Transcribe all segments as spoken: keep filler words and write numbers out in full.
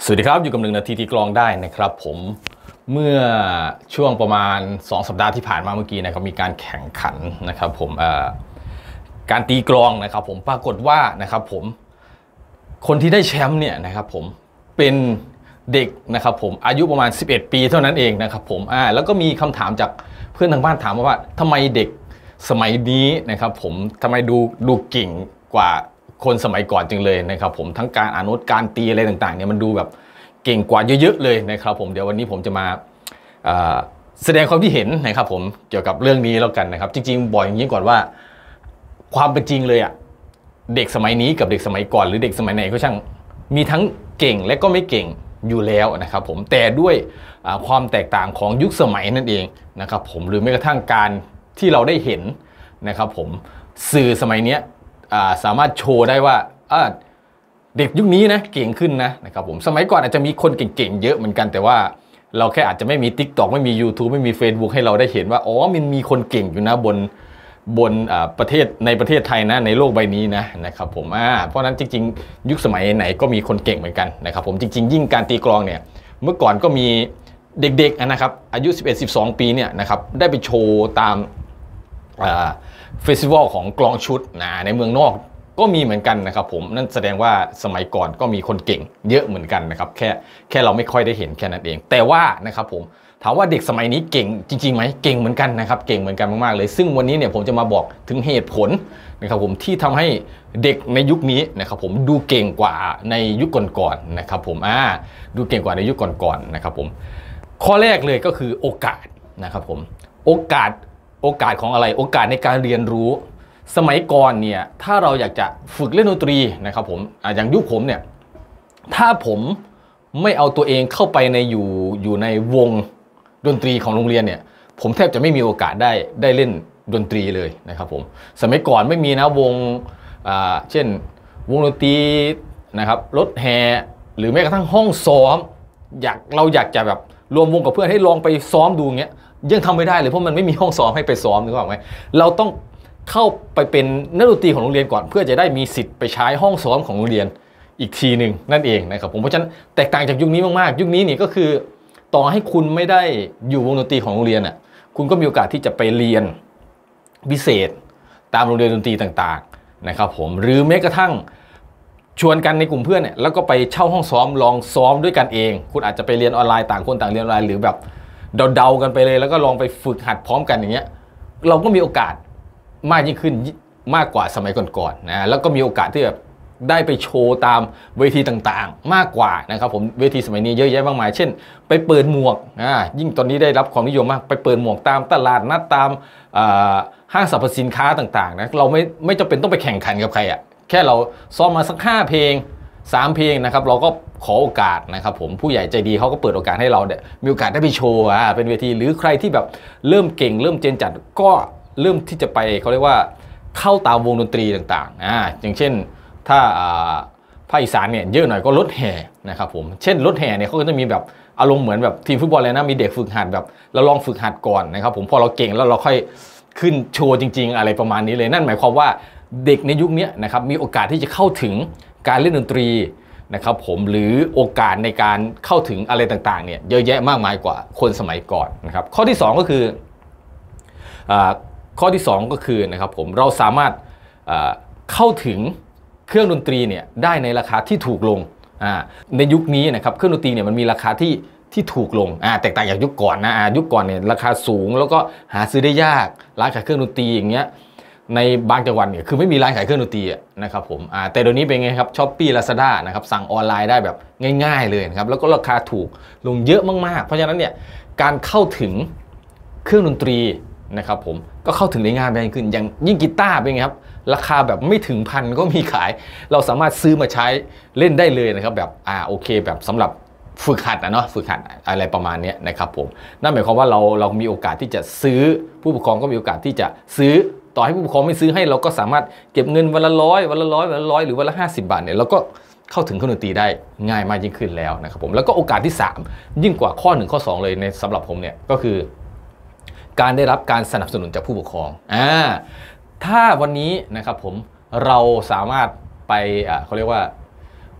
สวัสดีครับอยู่กับหนึ่งนาทีตีกลองได้นะครับผมเมื่อช่วงประมาณสองสัปดาห์ที่ผ่านมาเมื่อกี้นะครับมีการแข่งขันนะครับผมการตีกลองนะครับผมปรากฏว่านะครับผมคนที่ได้แชมป์เนี่ยนะครับผมเป็นเด็กนะครับผมอายุประมาณสิบเอ็ดปีเท่านั้นเองนะครับผมอ่าแล้วก็มีคำถามจากเพื่อนทางบ้านถามมาว่าทำไมเด็กสมัยนี้นะครับผมทำไมดูดูเก่งกว่าคนสมัยก่อนจึงเลยนะครับผมทั้งการอ่านโน้ตการตีอะไรต่างๆเนี่ยมันดูแบบเก่งกว่าเยอะๆเลยนะครับผมเดี๋ยววันนี้ผมจะมาแสดงความคิดเห็นนะครับผมเกี่ยวกับเรื่องนี้แล้วกันนะครับจริงๆบอกอย่างนี้ก่อนว่าความเป็นจริงเลยอ่ะเด็กสมัยนี้กับเด็กสมัยก่อนหรือเด็กสมัยไหนก็ช่างมีทั้งเก่งและก็ไม่เก่งอยู่แล้วนะครับผมแต่ด้วยความแตกต่างของยุคสมัยนั่นเองนะครับผมหรือแม้กระทั่งการที่เราได้เห็นนะครับผมสื่อสมัยนี้สามารถโชว์ได้ว่าเด็กยุคนี้นะเก่งขึ้นนะนะครับผมสมัยก่อนอาจจะมีคนเก่งๆเยอะเหมือนกันแต่ว่าเราแค่อาจจะไม่มี ติ๊กต็อก ไม่มี ยูทูบ ไม่มี เฟซบุ๊ก ให้เราได้เห็นว่าอ๋อมันมีคนเก่งอยู่นะบนบนประเทศในประเทศไทยนะในโลกใบนี้นะนะครับผมอ่าเพราะนั้นจริงๆยุคสมัยไหนก็มีคนเก่งเหมือนกันนะครับผมจริงๆยิ่งการตีกลองเนี่ยเมื่อก่อนก็มีเด็กๆนะครับอายุ สิบเอ็ด สิบสอง ปีเนี่ยนะครับได้ไปโชว์ตามเฟสติวัลของกลองชุดนะในเมืองนอกก็มีเหมือนกันนะครับผมนั่นแสดงว่าสมัยก่อนก็มีคนเก่งเยอะเหมือนกันนะครับแค่แค่เราไม่ค่อยได้เห็นแค่นั้นเองแต่ว่านะครับผมถามว่าเด็กสมัยนี้เก่งจริงๆไหมเก่งเหมือนกันนะครับเก่งเหมือนกันมากๆเลยซึ่งวันนี้เนี่ยผมจะมาบอกถึงเหตุผลนะครับผมที่ทำให้เด็กในยุคนี้นะครับผมดูเก่งกว่าในยุคก่อนๆนะครับผมอ่าดูเก่งกว่าในยุคก่อนๆนะครับผมข้อแรกเลยก็คือโอกาสนะครับผมโอกาสโอกาสของอะไรโอกาสในการเรียนรู้สมัยก่อนเนี่ยถ้าเราอยากจะฝึกเล่นดนตรีนะครับผมอย่างยุคผมเนี่ยถ้าผมไม่เอาตัวเองเข้าไปในอยู่อยู่ในวงดนตรีของโรงเรียนเนี่ยผมแทบจะไม่มีโอกาสได้ได้เล่นดนตรีเลยนะครับผมสมัยก่อนไม่มีนะวงเช่นวงดนตรีนะครับรถแห่หรือแม้กระทั่งห้องซ้อมอยากเราอยากจะแบบรวมวงกับเพื่อนให้ลองไปซ้อมดูเงี้ยยังทำไม่ได้เลยเพราะมันไม่มีห้องซ้อมให้ไปซ้อมนึกออกไหมเราต้องเข้าไปเป็นนักดนตรีของโรงเรียนก่อนเพื่อจะได้มีสิทธิ์ไปใช้ห้องซ้อมของโรงเรียนอีกทีหนึ่งนั่นเองนะครับผมเพราะฉะนั้นแตกต่างจากยุคนี้มากๆยุคนี้นี่ก็คือต่อให้คุณไม่ได้อยู่วงดนตรีของโรงเรียนอ่ะคุณก็มีโอกาสที่จะไปเรียนพิเศษตามโรงเรียนดนตรีต่างๆนะครับผมหรือแม้กระทั่งชวนกันในกลุ่มเพื่อนเนี่ยแล้วก็ไปเช่าห้องซ้อมลองซ้อมด้วยกันเองคุณอาจจะไปเรียนออนไลน์ต่างคนต่างเรียนออนไลน์หรือแบบเดาๆกันไปเลยแล้วก็ลองไปฝึกหัดพร้อมกันอย่างเงี้ยเราก็มีโอกาสมากยิ่งขึ้นมากกว่าสมัยก่อนๆนะแล้วก็มีโอกาสที่แบบได้ไปโชว์ตามเวทีต่างๆมากกว่านะครับผมเวทีสมัยนี้เยอะแยะมากมายเช่นไปเปิดหมวกอ่ายิ่งตอนนี้ได้รับความนิยมมากไปเปิดหมวกตามตลาดนัดตามห้างสรรพสินค้าต่างๆนะเราไม่ไม่จำเป็นต้องไปแข่งขันกับใครอ่ะแค่เราซ้อมมาสักห้าเพลงสามเพลงนะครับเราก็ขอโอกาสนะครับผมผู้ใหญ่ใจดีเขาก็เปิดโอกาสให้เราเนี่ยมีโอกาสได้ไปโชว์อ่าเป็นเวทีหรือใครที่แบบเริ่มเก่งเริ่มเจนจัดก็เริ่มที่จะไปเขาเรียกว่าเข้าตามวงดนตรีต่างๆอ่าอย่างเช่นถ้าภาคอีสานเนี่ยเยอะหน่อยก็รถแห่นะครับผมเช่นรถแห่เนี่ยเขาก็จะมีแบบอารมณ์เหมือนแบบทีมฟุตบอลเลยนะมีเด็กฝึกหัดแบบเราลองฝึกหัดก่อนนะครับผมพอเราเก่งแล้วเราค่อยขึ้นโชว์จริงๆอะไรประมาณนี้เลยนั่นหมายความว่าเด็กในยุคนี้นะครับมีโอกาสที่จะเข้าถึงการเล่นดนตรีนะครับผมหรือโอกาสในการเข้าถึงอะไรต่างๆเนี่ยเยอะแยะมากมายกว่าคนสมัยก่อนนะครับข้อที่สองก็คือข้อที่สองก็คือนะครับผมเราสามารถเข้าถึงเครื่องดนตรีเนี่ยได้ในราคาที่ถูกลงในยุคนี้นะครับเครื่องดนตรีเนี่ยมันมีราคาที่ที่ถูกลงแตกต่างจากยุคก่อนนะยุคก่อนเนี่ยราคาสูงแล้วก็หาซื้อได้ยากร้านขายเครื่องดนตรีอย่างเงี้ยในบางจังหวัดเนี่ยคือไม่มีร้านขายเครื่องดนตรีนะครับผมแต่เดี๋ยวนี้เป็นไงครับช้อปปี้ลาซาด้านะครับสั่งออนไลน์ได้แบบง่ายๆเลยนะครับแล้วก็ราคาถูกลงเยอะมากๆเพราะฉะนั้นเนี่ยการเข้าถึงเครื่องดนตรีนะครับผมก็เข้าถึงได้ง่ายมากขึ้นอย่างยิ่งกีตาร์เป็นไงครับราคาแบบไม่ถึงพันก็มีขายเราสามารถซื้อมาใช้เล่นได้เลยนะครับแบบอ่าโอเคแบบสำหรับฝึกหัดนะเนาะฝึกหัดอะไรประมาณนี้นะครับผมนั่นหมายความว่าเราเรามีโอกาสที่จะซื้อผู้ปกครองก็มีโอกาสที่จะซื้อต่อให้ผู้ปกครองไม่ซื้อให้เราก็สามารถเก็บเงินวันละร้อยวันละร้อยวันละร้อยหรือวันละห้าสิบบาทเนี่ยเราก็เข้าถึงเครื่องดนตรีได้ง่ายมากยิ่งขึ้นแล้วนะครับผมแล้วก็โอกาสที่สามยิ่งกว่าข้อหนึ่งข้อสองเลยในสำหรับผมเนี่ยก็คือการได้รับการสนับสนุนจากผู้ปกครองอ่าถ้าวันนี้นะครับผมเราสามารถไปเขาเรียกว่าไป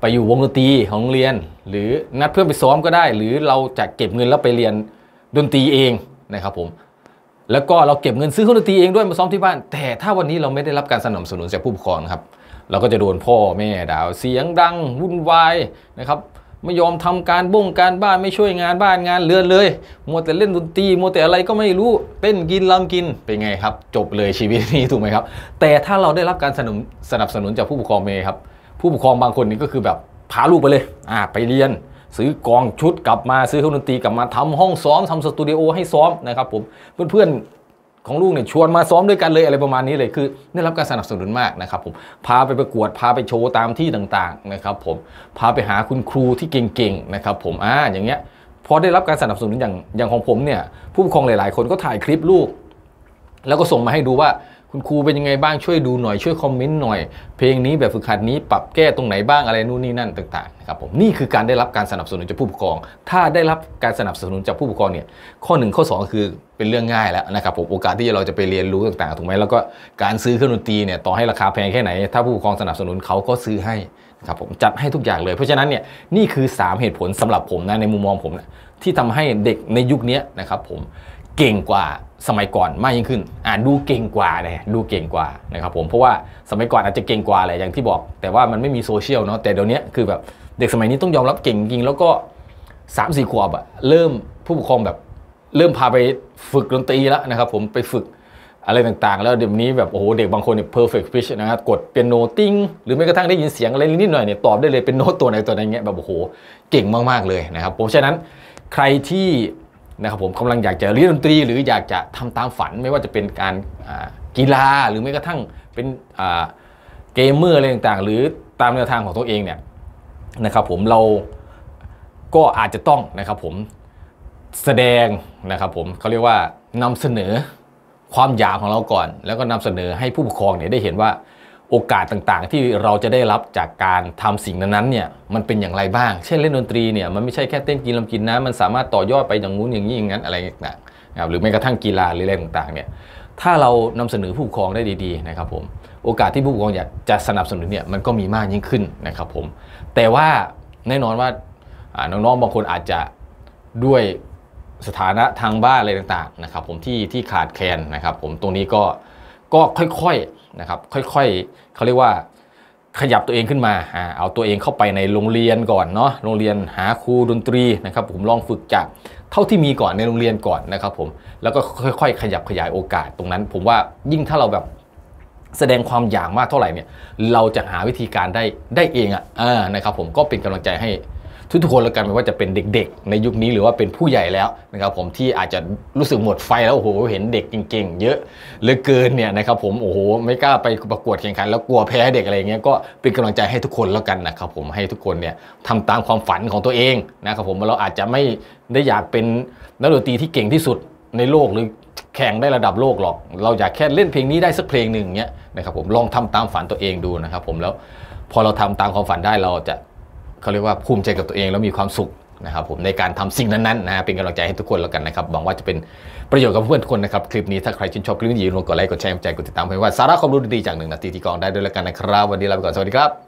ไปอยู่วงดนตรีของโรงเรียนหรือนัดเพื่อนไปซ้อมก็ได้หรือเราจะเก็บเงินแล้วไปเรียนดนตรีเองนะครับผมแล้วก็เราเก็บเงินซื้อเครื่องดนตรีเองด้วยมาซ้อมที่บ้านแต่ถ้าวันนี้เราไม่ได้รับการสนับสนุนจากผู้ปกครองครับเราก็จะโดนพ่อแม่ด่าเสียงดังวุ่นวายนะครับไม่ยอมทำการบ้งการบ้านไม่ช่วยงานบ้านงานเรือนเลยมัวแต่เล่นดนตรีมัวแต่อะไรก็ไม่รู้เต้นกินลำกินเป็นไงครับจบเลยชีวิตนี้ถูกไหมครับแต่ถ้าเราได้รับการสนับสนับสนุนจากผู้ปกครองเมย์ครับผู้ปกครองบางคนนี่ก็คือแบบพาลูกไปเลยอ่าไปเรียนซื้อกองชุดกลับมาซื้อเครื่องดนตรีกลับมาทำห้องซ้อมทำสตูดิโอให้ซ้อมนะครับผมเพื่อนๆของลูกเนี่ยชวนมาซ้อมด้วยกันเลยอะไรประมาณนี้เลยคือได้รับการสนับสนุนมากนะครับผมพาไปประกวดพาไปโชว์ตามที่ต่างๆนะครับผมพาไปหาคุณครูที่เก่งๆนะครับผมอ่าอย่างเงี้ยพอได้รับการสนับสนุนอย่างอย่างของผมเนี่ยผู้ปกครองหลายๆคนก็ถ่ายคลิปลูกแล้วก็ส่งมาให้ดูว่าคุณครูเป็นยังไงบ้างช่วยดูหน่อยช่วยคอมเมนต์หน่อยเพลงนี้แบบฝึกหัดนี้ปรับแก้ตรงไหนบ้างอะไรนู่นนี่นั่นต่างๆนะครับผมนี่คือการได้รับการสนับสนุนจากผู้ปกครองถ้าได้รับการสนับสนุนจากผู้ปกครองเนี่ยข้อหนึ่งข้อสองคือเป็นเรื่องง่ายแล้วนะครับผมโอกาสที่เราจะไปเรียนรู้ต่างๆถูกไหมแล้วก็การซื้อเครื่องดนตรีเนี่ยต่อให้ราคาแพงแค่ไหนถ้าผู้ปกครองสนับสนุนเขาก็ซื้อให้นะครับผมจัดให้ทุกอย่างเลยเพราะฉะนั้นเนี่ยนี่คือสามเหตุผลสำหรับผมนะในมุมมองผมนะที่ทำให้เด็กในยุคนี้นะครับผมเก่งกว่าสมัยก่อนมากยิ่งขึ้นอ่าดูเก่งกว่าเลยดูเก่งกว่านะครับผมเพราะว่าสมัยก่อนอาจจะเก่งกว่าแหละอย่างที่บอกแต่ว่ามันไม่มีโซเชียลเนาะแต่เดี๋ยวนี้คือแบบเด็กสมัยนี้ต้องยอมรับเก่งจริงแล้วก็สามสี่ขวบอะเริ่มผู้ปกครองแบบเริ่มพาไปฝึกดนตรีแล้วนะครับผมไปฝึกอะไรต่างๆแล้วเดี๋ยวนี้แบบโอ้โหเด็กบางคนเนี่ย perfect pitch นะครับกดเปียโนติ้งหรือแม้กระทั่งได้ยินเสียงอะไรนิดหน่อยเนี่ยตอบได้เลยเป็นโน้ตตัวไหนตัวไหนเงี้ยแบบโอ้โหเก่งมากๆเลยนะครับเพราะฉะนั้นใครที่นะครับผมกำลังอยากจะเรียนดนตรีหรืออยากจะทำตามฝันไม่ว่าจะเป็นการกีฬาหรือแม้กระทั่งเป็นเกมเมอร์อะไรต่างๆหรือตามแนวทางของตัวเองเนี่ยนะครับผมเราก็อาจจะต้องนะครับผมแสดงนะครับผมเขาเรียกว่านำเสนอความอยากของเราก่อนแล้วก็นำเสนอให้ผู้ปกครองเนี่ยได้เห็นว่าโอกาสต่างๆที่เราจะได้รับจากการทำสิ่งนั้นๆเนี่ยมันเป็นอย่างไรบ้างเช่นเล่นดนตรีเนี่ยมันไม่ใช่แค่เต้นกินลำกินนะมันสามารถต่อยอดไปอย่างงู้นอย่างนี้อย่างนั้นอะไรต่างๆนะครับหรือแม้กระทั่งกีฬาหรืออะไรต่างๆเนี่ยถ้าเรานำเสนอผู้ปกครองได้ดีๆนะครับผมโอกาสที่ผู้ปกครองอยากจะสนับสนุนเนี่ยมันก็มีมากยิ่งขึ้นนะครับผมแต่ว่าแน่นอนว่าน้องๆบางคนอาจจะด้วยสถานะทางบ้านอะไรต่างๆนะครับผมที่ที่ขาดแคลนนะครับผมตรงนี้ก็ก็ค่อยๆนะครับค่อยๆเขาเรียกว่าขยับตัวเองขึ้นมาเอาตัวเองเข้าไปในโรงเรียนก่อนเนาะโรงเรียนหาครูดนตรีนะครับผมลองฝึกจากเท่าที่มีก่อนในโรงเรียนก่อนนะครับผมแล้วก็ค่อยๆขยับขยายโอกาสตรงนั้นผมว่ายิ่งถ้าเราแบบแสดงความอยากมากเท่าไหร่เนี่ยเราจะหาวิธีการได้ได้เองอ่ะนะครับผมก็เป็นกำลังใจให้ทุกๆคนแล้วกันไม่ว่าจะเป็นเด็กๆในยุคนี้หรือว่าเป็นผู้ใหญ่แล้วนะครับผมที่อาจจะรู้สึกหมดไฟแล้วโอ้โหเห็นเด็กเก่งๆเยอะเหลือเกินเนี่ยนะครับผมโอ้โหไม่กล้าไปประกวดแข่งขันแล้วกลัวแพ้เด็กอะไรเงี้ยก็เป็นกำลังใจให้ทุกคนแล้วกันนะครับผมให้ทุกคนเนี่ยทำตามความฝันของตัวเองนะครับผมเราอาจจะไม่ได้อยากเป็นนักดนตรีที่เก่งที่สุดในโลกหรือแข่งได้ระดับโลกหรอกเราอยากแค่เล่นเพลงนี้ได้สักเพลงหนึ่งเงี้ยนะครับผมลองทำตามฝันตัวเองดูนะครับผมแล้วพอเราทำตามความฝันได้เราจะเขาเรียกว่าภูมิใจกับตัวเองแล้วมีความสุขนะครับผมในการทำสิ่งนั้นๆนะเป็นกำลังใจให้ทุกคนแล้วกันนะครับหวังว่าจะเป็นประโยชน์กับเพื่อนทุกคนนะครับคลิปนี้ถ้าใครชื่นชอบคลิปนี้อย่าลืมกดไลค์กดแชร์กดติดตามเพื่อว่าสาระความรู้ดีๆจากหนึ่งนาทีที่กองได้ด้วยแล้วกันนะครับวันนี้ลาไปก่อนสวัสดีครับ